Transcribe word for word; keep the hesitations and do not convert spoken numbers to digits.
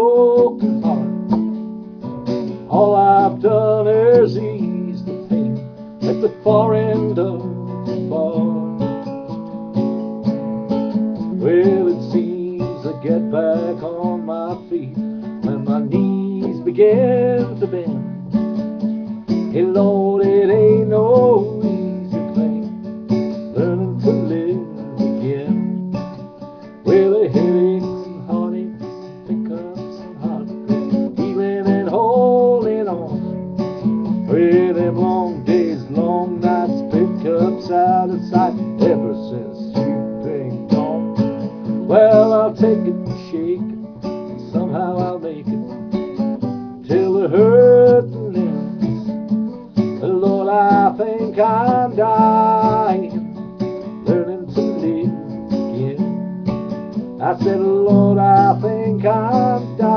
broken heart. All I've done is ease the pain at the far end of the bar. Well, it seems I get back on my feet when my knees begin to bend. Hey Lord, it ain't no easy thing learning to live again. Well, the headaches and heartaches, pickups and heartbreaks, healing and holding on. Well, them long days, long nights, pickups out of sight ever since you've been gone. Well, I'll take it and shake it, and somehow I'll make it till the hurt ends. Lord, I think I'm dying, learning to live again. I said, Lord, I think I'm dying.